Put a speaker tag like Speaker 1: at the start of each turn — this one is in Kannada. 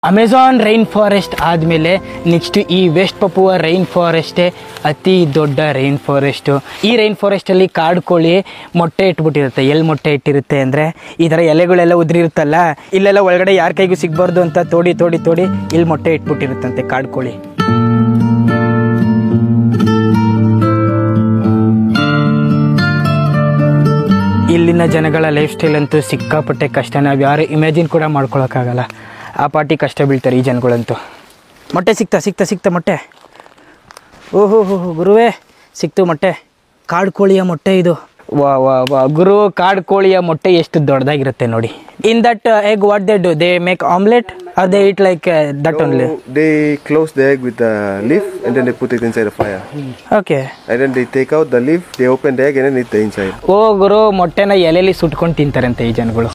Speaker 1: ಅಮೆಝಾನ್ ರೈನ್ ಫಾರೆಸ್ಟ್ ಆದಮೇಲೆ ನೆಕ್ಸ್ಟ್ ಈ ವೆಸ್ಟ್ ಪಪುವಾ ರೈನ್ ಫಾರೆಸ್ಟೇ ಅತಿ ದೊಡ್ಡ ರೈನ್ ಫಾರೆಸ್ಟು. ಈ ರೈನ್ ಫಾರೆಸ್ಟಲ್ಲಿ ಕಾಡು ಕೋಳಿ ಮೊಟ್ಟೆ ಇಟ್ಬಿಟ್ಟಿರುತ್ತೆ. ಎಲ್ಲಿ ಮೊಟ್ಟೆ ಇಟ್ಟಿರುತ್ತೆ ಅಂದರೆ ಈ ಥರ ಎಲೆಗಳೆಲ್ಲ ಉದುರಿರುತ್ತಲ್ಲ, ಇಲ್ಲೆಲ್ಲ ಒಳಗಡೆ ಯಾರ ಕೈಗೂ ಸಿಗಬಾರ್ದು ಅಂತ ತೋಡಿ ಇಲ್ಲಿ ಮೊಟ್ಟೆ ಇಟ್ಬಿಟ್ಟಿರುತ್ತಂತೆ ಕಾಡು ಕೋಳಿ. ಇಲ್ಲಿನ ಜನಗಳ ಲೈಫ್ ಸ್ಟೈಲ್ ಅಂತೂ ಸಿಕ್ಕಾಪಟ್ಟೆ ಕಷ್ಟ. ನಾವು ಯಾರು ಇಮ್ಯಾಜಿನ್ ಕೂಡ ಮಾಡ್ಕೊಳಕ್ಕಾಗಲ್ಲ. ಆ ಪಾರ್ಟಿ ಕಷ್ಟ ಬೀಳ್ತಾರೆ ಈ ಜನಗಳಂತೂ. ಮೊಟ್ಟೆ ಸಿಕ್ತಾ ಮೊಟ್ಟೆ. ಓಹೋ ಗುರುವೇ, ಸಿಕ್ತು ಮೊಟ್ಟೆ. ಕಾಡು ಕೋಳಿಯ ಮೊಟ್ಟೆ ಇದು. ವಾ ಗುರು, ಕಾಡು ಕೋಳಿಯ ಮೊಟ್ಟೆ ಎಷ್ಟು ದೊಡ್ಡದಾಗಿರುತ್ತೆ ನೋಡಿ. In that egg what they do? They make omelette or they eat like that only?
Speaker 2: They close the egg with the leaf and then they put it inside the fire.
Speaker 1: Okay.
Speaker 2: And then they take out the leaf, they open the egg and then eat the inside.
Speaker 1: ಓ ಗುರು, ಮೊಟ್ಟೆನ ಎಲೆಯಲ್ಲಿ ಸುಟ್ಕೊಂಡು ತಿಂತಾರಂತೆ ಈ ಜನಗಳು.